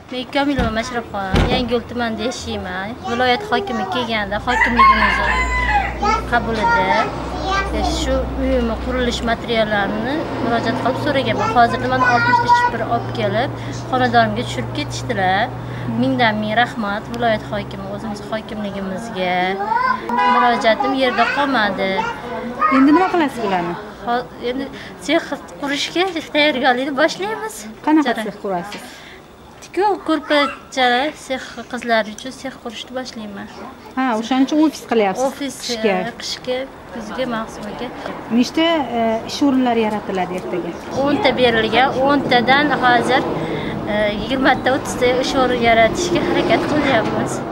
Men Komilova Mashrabxon, Yangiyo'l tumanida yashayman. Viloyat hokimi kelganda hokimligimiz qabulida shu uyim qurilish materiallarini murojaat qilib so'raganman. Hozirda mana 60 ta chipir olib kelib, xonadonimga tushirib ketishdilar. Mingdan ming rahmat viloyat hokimi o'zimiz hokimligimizga. Murojaatim yerda qolmadi. Endi nima qilasiz bularni? Endi sex qurishga tayyorgarlikni boshlaymiz. Qanaqa sex qurasiz? Tikuv ko'rpachalar sex qizlar uchun sex qurishni boshlayman. Ha, o'shaning uchun ofis qilyapsiz. Ofis qishga, kuzga, mavsumiga. Nechta ish o'rinlari yaratiladi ertaga? 10 ta berilgan, 10 tadan hozir 20 ta 30 ta ish o'rin yaratishga harakat qilyapmiz.